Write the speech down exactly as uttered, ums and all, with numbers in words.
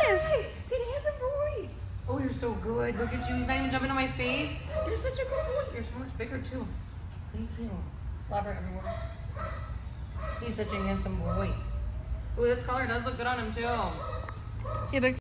is. Hi. Good handsome boy. Oh, you're so good. Look at you. He's not even jumping on my face. You're such a good boy. You're so much bigger too. Thank you. Slobber everywhere. He's such a handsome boy. Oh, this color does look good on him too. He looks